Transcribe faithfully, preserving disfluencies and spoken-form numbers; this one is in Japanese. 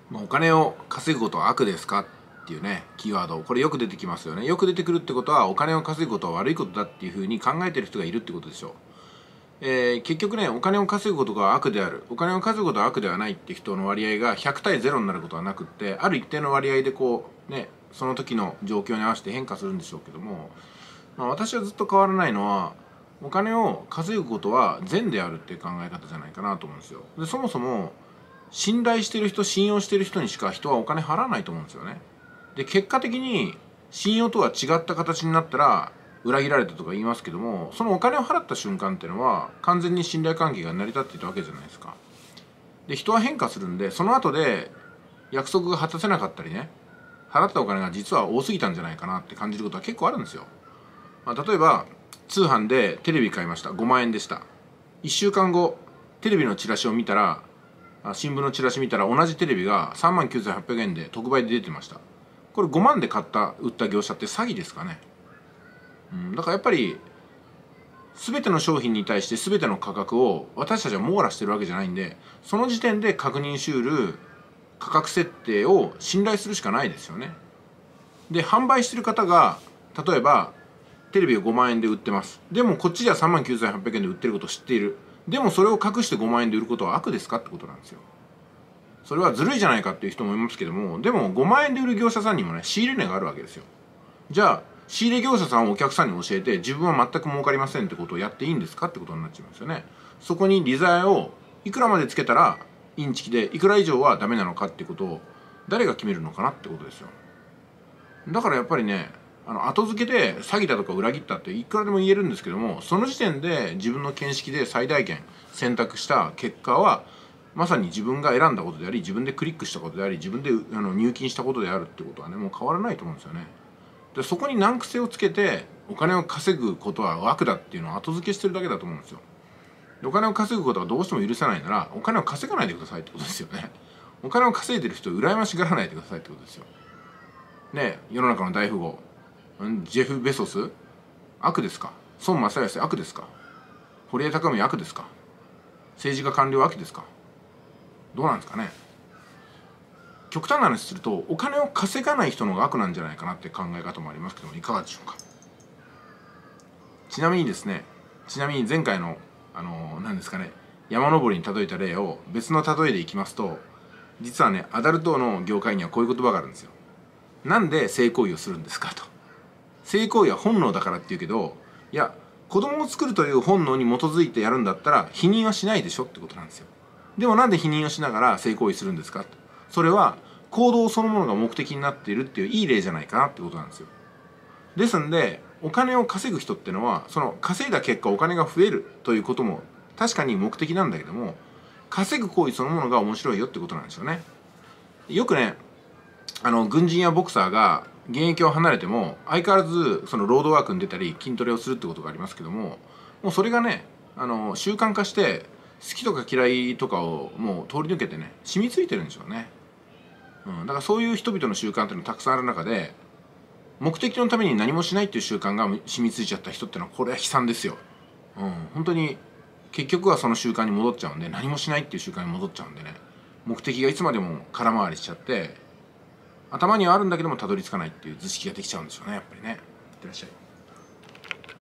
まあお金を稼ぐことは悪ですかっていうね、キーワード、これよく出てきますよね。よく出てくるってことは、お金を稼ぐことは悪いことだっていうふうに考えてる人がいるってことでしょう。えー、結局ね、お金を稼ぐことが悪である、お金を稼ぐことは悪ではないっていう人の割合がひゃく対ゼロになることはなくって、ある一定の割合でこうね、その時の状況に合わせて変化するんでしょうけども、まあ、私はずっと変わらないのは、お金を稼ぐことは善であるっていう考え方じゃないかなと思うんですよ。で、そもそも信頼してる人、信用してる人にしか人はお金払わないと思うんですよね。で、結果的に信用とは違った形になったら裏切られたとか言いますけども、そのお金を払った瞬間っていうのは完全に信頼関係が成り立っていたわけじゃないですか。で、人は変化するんで、その後で約束が果たせなかったりね、払ったお金が実は多すぎたんじゃないかなって感じることは結構あるんですよ。まあ、例えば通販でテレビ買いました。ごまんえんでした。いっしゅうかんごテレビのチラシを見たら、新聞のチラシ見たら同じテレビがさんまんきゅうせんはっぴゃくえんで特売で出てました。これごまんで買った売った業者って詐欺ですかね。うん、だからやっぱり全ての商品に対して全ての価格を私たちは網羅してるわけじゃないんで、その時点で確認しうる価格設定を信頼するしかないですよね。で、販売してる方が例えばテレビをごまんえんで売ってます。でもこっちではさんまんきゅうせんはっぴゃくえんで売ってることを知っている。でもそれを隠してごまんえんで売ることは悪ですかってことなんですよ。それはずるいじゃないかっていう人もいますけども、でもごまんえんで売る業者さんにもね、仕入れ値があるわけですよ。じゃあ仕入れ業者さんをお客さんに教えて自分は全く儲かりませんってことをやっていいんですかってことになっちゃいますよね。そこに利ざやをいくらまでつけたらインチキで、いくら以上はダメなのかってことを誰が決めるのかなってことですよ。だからやっぱりね、あの後付けで詐欺だとか裏切ったっていくらでも言えるんですけども、その時点で自分の見識で最大限選択した結果はまさに自分が選んだことであり、自分でクリックしたことであり、自分であの入金したことであるってことはね、もう変わらないと思うんですよね。で、そこに難癖をつけてお金を稼ぐことは悪だっていうのを後付けしてるだけだと思うんですよ。で、お金を稼ぐことがどうしても許せないなら、お金を稼がないでくださいってことですよね。お金を稼いでる人を羨ましがらないでくださいってことですよね。世の中の大富豪ジェフ・ベソス悪ですか？孫正義悪ですか？堀江貴文悪ですか？政治家官僚悪ですか？どうなんですかね。極端な話すると、お金を稼がない人の方が悪なんじゃないかなって考え方もありますけども、いかがでしょうか。ちなみにですね、ちなみに前回のあの何ですかね、山登りに例えた例を別の例えでいきますと、実はね、アダルトの業界にはこういう言葉があるんですよ。なんで性行為をするんですかと。性行為は本能だからって言うけど、いや、子供を作るという本能に基づいてやるんだったら否認はしないでしょってことなんですよ。でもなんで否認をしながら性行為するんですかと。それは行動そのものが目的になっているっていういい例じゃないかなってことなんですよ。ですんで、お金を稼ぐ人ってのは、その稼いだ結果お金が増えるということも確かに目的なんだけども、稼ぐ行為そのものが面白いよってことなんですよね。よくね、あの軍人やボクサーが現役を離れても相変わらずそのロードワークに出たり筋トレをするってことがありますけども、もうそれがね、あの習慣化して好きとか嫌いとかをもう通り抜けてね、染みついてるんでしょうね。うん、だからそういう人々の習慣っていうのたくさんある中で、目的のために何もしないっていう習慣が染みついちゃった人ってのは、これは悲惨ですよ。うん、本当に結局はその習慣に戻っちゃうんで、何もしないっていう習慣に戻っちゃうんでね、目的がいつまでも空回りしちゃって、頭にはあるんだけどもたどり着かないっていう図式ができちゃうんですよね、やっぱりね。いってらっしゃい。